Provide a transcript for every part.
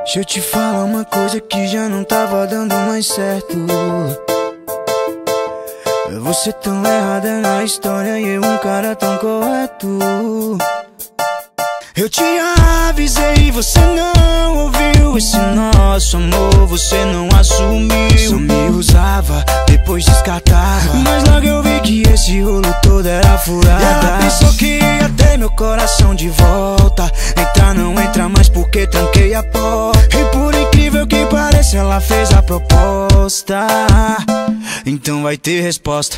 Deixa eu te falar uma coisa que já não tava dando mais certo. Você tão errada na história e eu um cara tão correto. Eu te avisei e você não ouviu. Esse nosso amor você não assumiu. Só me usava, depois descartava. Mas logo eu vi que esse rolo todo era furada. E ela pensou que ia ter meu coração de volta. Entrar não entra mais porque tranquei a porta. E por incrível que pareça ela fez a proposta. Então vai ter resposta.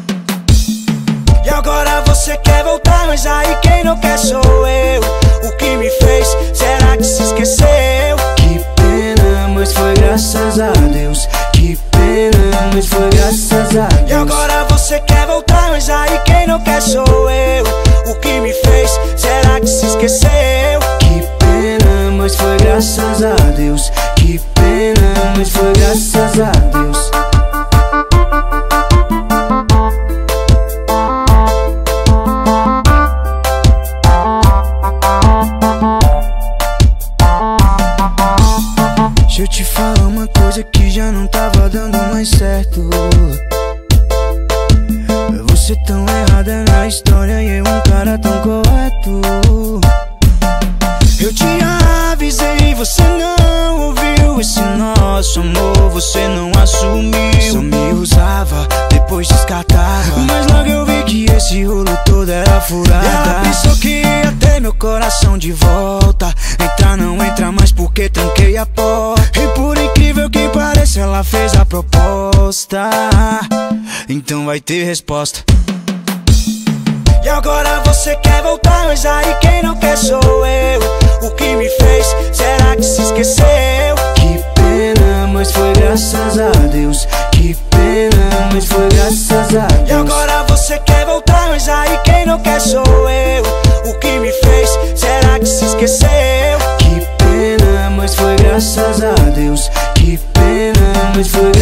E agora você quer voltar, mas aí quem não quer sou eu. O que me fez, será que se esqueceu? Que pena, mas foi graças a Deus. Que pena, mas foi graças a Deus. E agora você quer voltar, mas aí quem não quer sou eu. O que me fez, será que se esqueceu? Que pena, mas foi graças a Deus. Que pena, mas foi graças a Deus. Deixa eu te falar uma coisa que já não tava dando mais certo. Você tão errada na história e eu um cara tão correto. Eu te avisei e você não ouviu. Esse nosso amor você não assumiu. Só me usava, depois descartava. Mas logo eu vi que esse rolo todo era furada. E ela pensou que ia ter meu coração de volta. Entrar não entra mais porque tranquei a porta. E por incrível que pareça ela fez a proposta. Então vai ter resposta. E agora você quer voltar, mas aí quem não quer sou eu. O que me fez, será que se esqueceu? Que pena, mas foi graças a Deus. Que pena, mas foi graças a Deus. E agora você quer voltar, mas aí quem não quer sou eu. O que me fez, será que se esqueceu? Que pena, mas foi graças a Deus. Que pena, mas foi